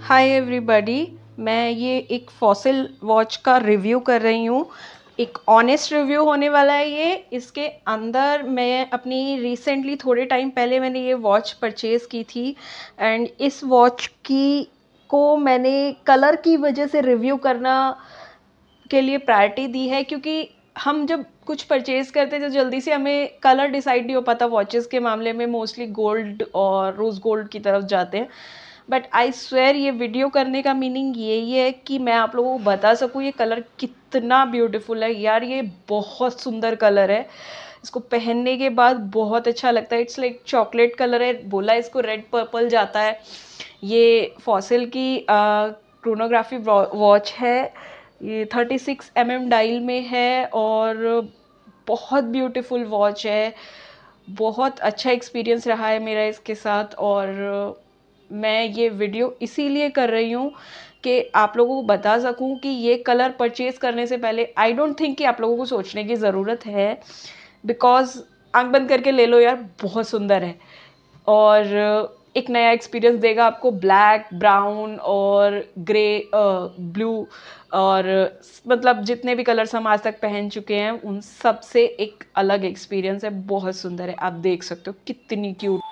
Hi everybody, मैं ये एक फॉसिल वॉच का रिव्यू कर रही हूँ। एक ऑनेस्ट रिव्यू होने वाला है ये। इसके अंदर मैं अपनी रिसेंटली थोड़े टाइम पहले मैंने ये वॉच परचेज़ की थी एंड इस वॉच को मैंने कलर की वजह से रिव्यू करना के लिए प्रायोरिटी दी है, क्योंकि हम जब कुछ परचेज़ करते हैं तो जल्दी से हमें कलर डिसाइड नहीं हो पाता। वॉचेस के मामले में मोस्टली गोल्ड और रोज़ गोल्ड की तरफ जाते हैं। बट आई स्वेयर ये वीडियो करने का मीनिंग यही है कि मैं आप लोगों को बता सकूँ ये कलर कितना ब्यूटीफुल है। यार ये बहुत सुंदर कलर है, इसको पहनने के बाद बहुत अच्छा लगता है। इट्स लाइक चॉकलेट कलर है, बोला इसको रेड पर्पल जाता है। ये फॉसिल की क्रोनोग्राफी वॉच है। ये 36 डायल में है और बहुत ब्यूटीफुल वॉच है। बहुत अच्छा एक्सपीरियंस रहा है मेरा इसके साथ और मैं ये वीडियो इसीलिए कर रही हूँ कि आप लोगों को बता सकूँ कि ये कलर परचेज़ करने से पहले आई डोंट थिंक कि आप लोगों को सोचने की ज़रूरत है, बिकॉज आंख बंद करके ले लो यार, बहुत सुंदर है और एक नया एक्सपीरियंस देगा आपको। ब्लैक, ब्राउन और ग्रे, ब्लू और मतलब जितने भी कलर्स हम आज तक पहन चुके हैं उन सब से एक अलग एक्सपीरियंस है। बहुत सुंदर है, आप देख सकते हो कितनी क्यूट